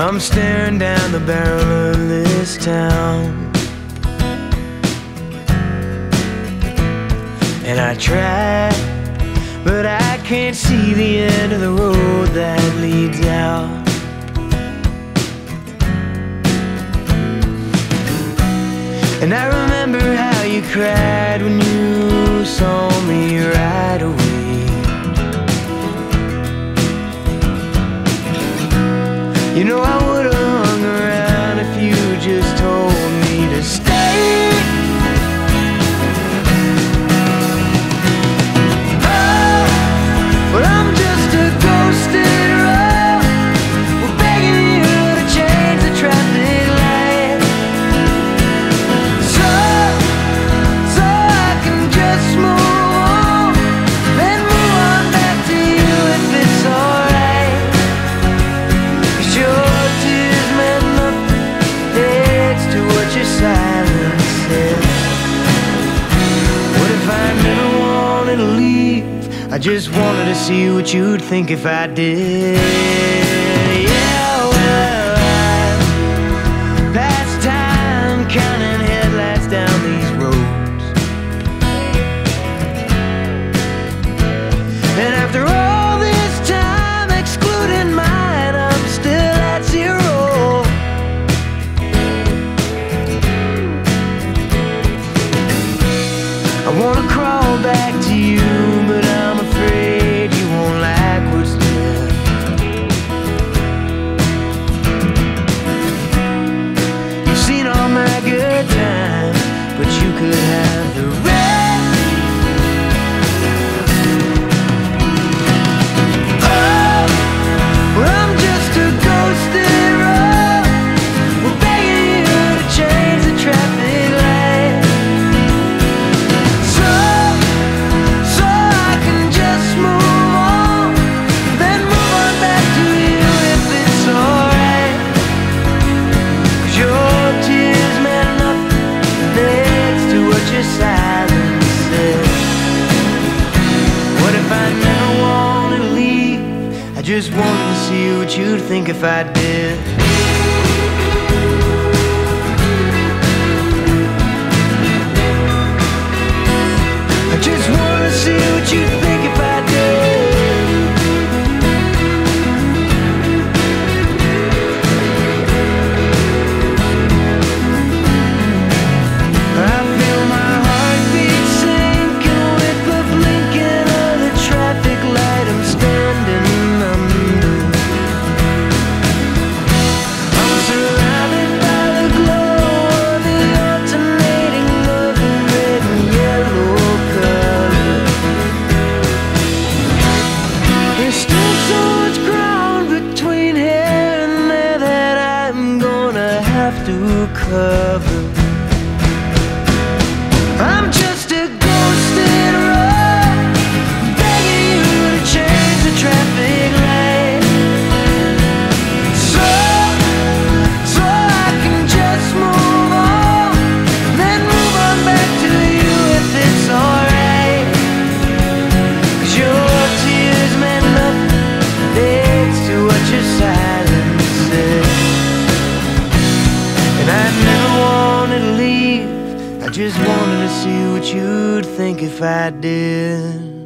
I'm staring down the barrel of this town, and I try, but I can't see the end of the road that leads out. And I remember how you cried when you saw me right away. You know I would've hung around if you just told me to stay. Oh, but I'm just a ghosted road. We're begging you to change the traffic light, so I can just move on, then move on back to you if it's alright. 'Cause your tears meant nothing next to what your silence said. What if I never wanted to leave? I just wanted to see what you'd think if I did. Yeah, well, I pass time counting headlights down these roads, and after all this time excluding mine, I'm still at zero. I wanna crawl back to you, but I'm afraid you won't like what's left. You've seen all my good times, but you could have the rest. Oh, well, I'm just a ghosted road. We're begging you to change the traffic light, so I can just move on, then move on back to you if it's alright. 'Cause your tears meant nothing next to what your silence said. What if I never wanted to leave? I just wanted to see what you'd think if I did. I just wanna see what you think if I did. I feel my heartbeat sinking with the blinking of the traffic light I'm standing under. I'm surrounded by the glow of the alternating of the red and yellow color. There's still so much ground between here and there that I'm gonna have to cover. I'm just a ghosted road, begging you to change the traffic light, so I can just move on, then move on back to you if it's alright. 'Cause your tears meant nothing next to what your silence said. And I never wanted to leave, I just wanted to see what you'd think if I did.